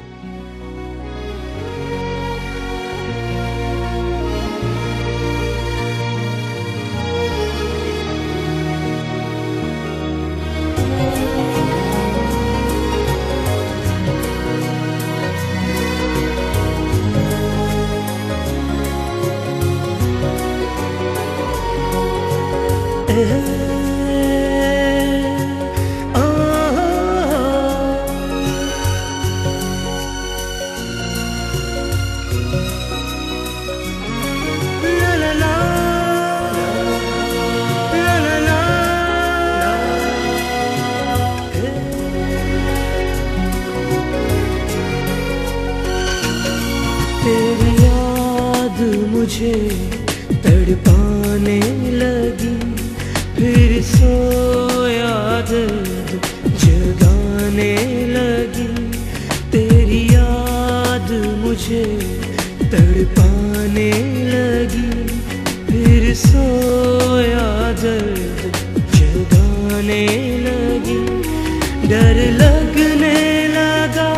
तेरी याद मुझे तड़पाने लगी, फिर सोया दर्द जगाने लगी। तेरी याद मुझे तड़पाने लगी, फिर सोया दर्द जगाने लगी। डर लगने लगा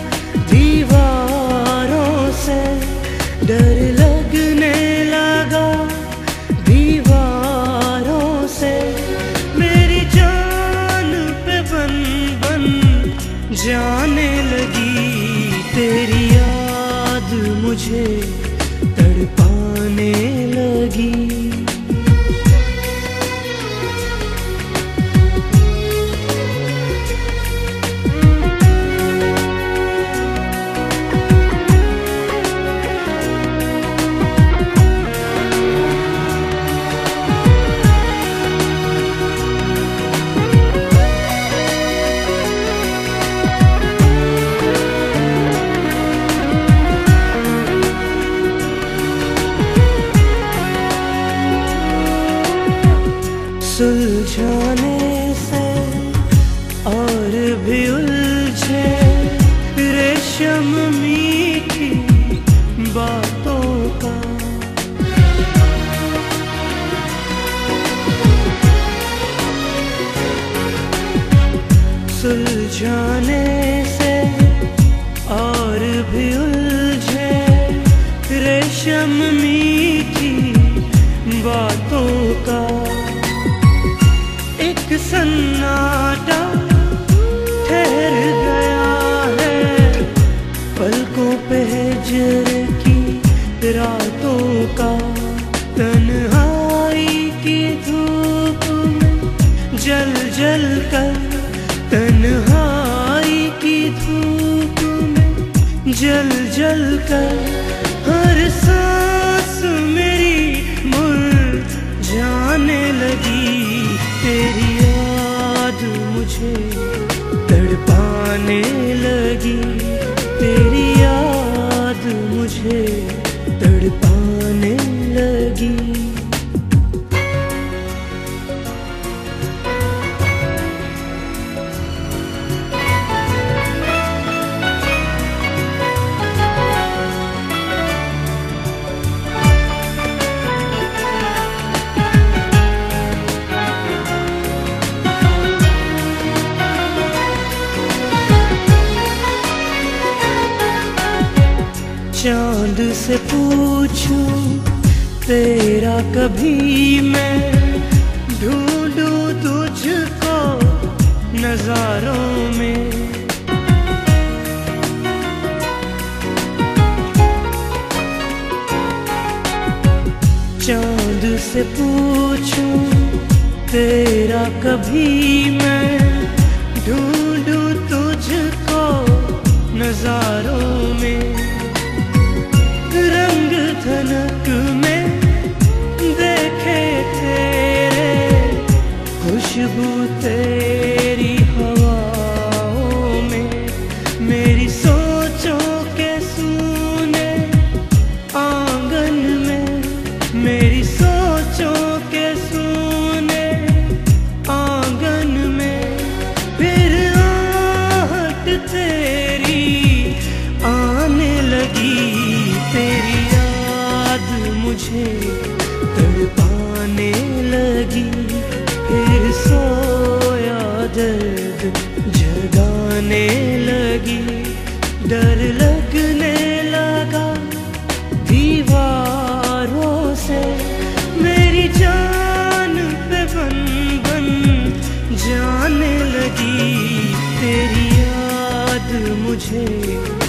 दीवारों से, डर लगने लगा दीवारों से। मेरी जान पे बन बन जाने लगी। तेरी याद मुझे तड़पाने लगी। सुलझाने से और भी उलझे रेशम मीठी बातों का। सुलझाने से और भी उलझे रेशम मीठी बातों का। एक सन्नाटा ठहर गया है पलकों पे हिजर की रातों का। तन्हाई की धूप में जल जल कर, तन्हाई की धूप में जल जल कर, हर सांस मेरी मुरझाने लगी। तेरी याद मुझे तड़पाने लगी, तेरी याद मुझे तड़पाने लगी। चांद से पूछूं तेरा कभी मैं, ढूंढूं तुझको नजारों में। चांद से पूछूं तेरा कभी मैं, ढूंढूं तुझको नजारों में। रंग धनक में देखे तेरे, खुशबू तेरी हवाओं में। मेरी सोचों के सूने आंगन में, मेरी सोचों के सूने आंगन में। फिर आहट तेरी आने लगी। तेरी याद मुझे तड़पाने लगी, फिर सोया दर्द जगाने लगी। डर लगने लगा दीवारों से, मेरी जान पे बन बन जाने लगी। तेरी याद मुझे